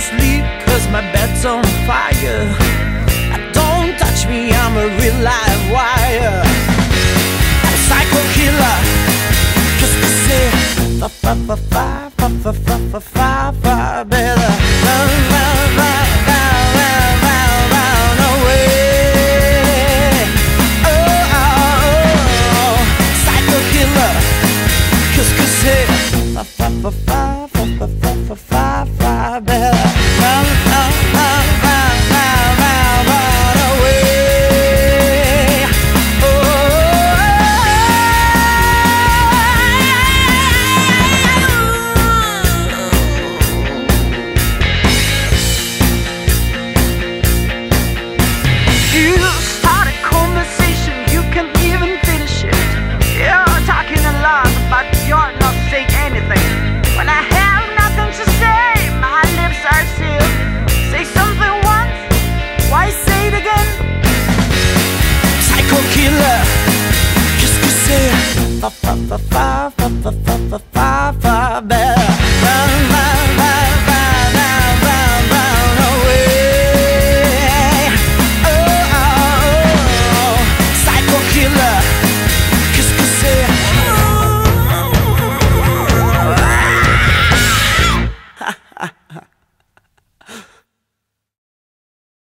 sleep 'cause my bed's on fire. Don't touch me, I'm a real live wire. I'm a psycho killer, 'cause they say fa better run, run, run, run, run, run, run away. Oh, oh, oh, psycho killer, 'cause say fa better run, run, run, run, run, run, run away. Oh, you start a conversation, you can't even finish it. You're talking a lot, but you're not saying anything. When I have nothing to say, my lips are sealed. Say something once, why say it again? Psycho killer, qu'est-ce que c'est?